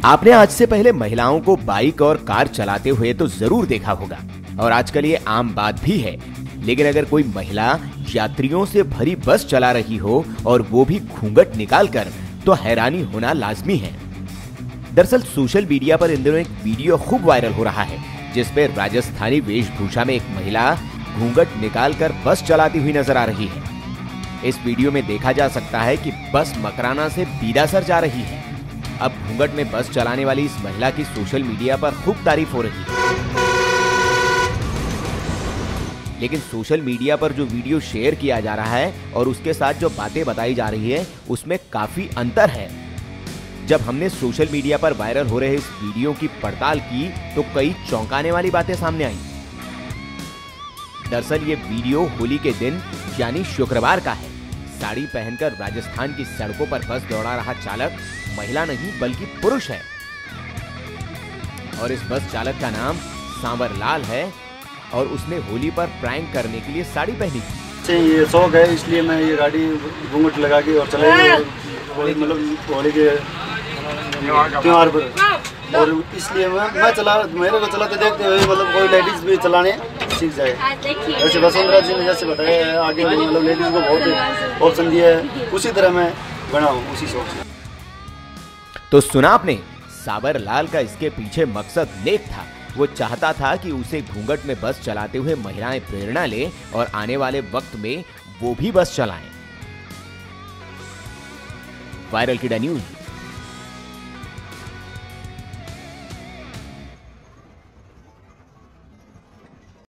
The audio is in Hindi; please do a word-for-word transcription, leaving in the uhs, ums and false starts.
आपने आज से पहले महिलाओं को बाइक और कार चलाते हुए तो जरूर देखा होगा और आजकल ये आम बात भी है। लेकिन अगर कोई महिला यात्रियों से भरी बस चला रही हो और वो भी घूंघट निकालकर, तो हैरानी होना लाजमी है। दरअसल सोशल मीडिया पर इन दिनों एक वीडियो खूब वायरल हो रहा है जिसपे राजस्थानी वेशभूषा में एक महिला घूंघट निकालकर बस चलाती हुई नजर आ रही है। इस वीडियो में देखा जा सकता है कि बस मकराना से बीडासर जा रही है। अब घूंघट में बस चलाने वाली इस महिला की सोशल मीडिया पर खूब तारीफ हो रही है। लेकिन सोशल मीडिया पर जो वीडियो शेयर किया जा रहा है और उसके साथ जो बातें बताई जा रही है उसमें काफी अंतर है। जब हमने सोशल मीडिया पर वायरल हो रहे इस वीडियो की पड़ताल की तो कई चौंकाने वाली बातें सामने आई। दरअसल ये वीडियो होली के दिन यानी शुक्रवार का है। साड़ी पहनकर राजस्थान की सड़कों पर बस दौड़ा रहा चालक महिला नहीं बल्कि पुरुष है और इस बस चालक का नाम सांवर लाल है और उसने होली पर प्रैंक करने के लिए साड़ी पहनी थी। ये शौक है इसलिए मैं ये गाड़ी घूंघट लगा के और चलाई, मतलब होली के त्योहार पर, और इसलिए मैं मैं चला मेरे को चलाते देखते हुए मतलब कोई लेडीज भी चलाने सीख जाए। जैसे वसुंधरा जी ने जैसे बताया आगे मतलब लेडीज को बहुत ऑप्शन दिया है, उसी तरह मैं बना हूँ उसी शौक से। तो सुना आपने, साबर लाल का इसके पीछे मकसद नेक था। वो चाहता था कि उसे घूंघट में बस चलाते हुए महिलाएं प्रेरणा ले और आने वाले वक्त में वो भी बस चलाएं। वायरल किडा न्यूज।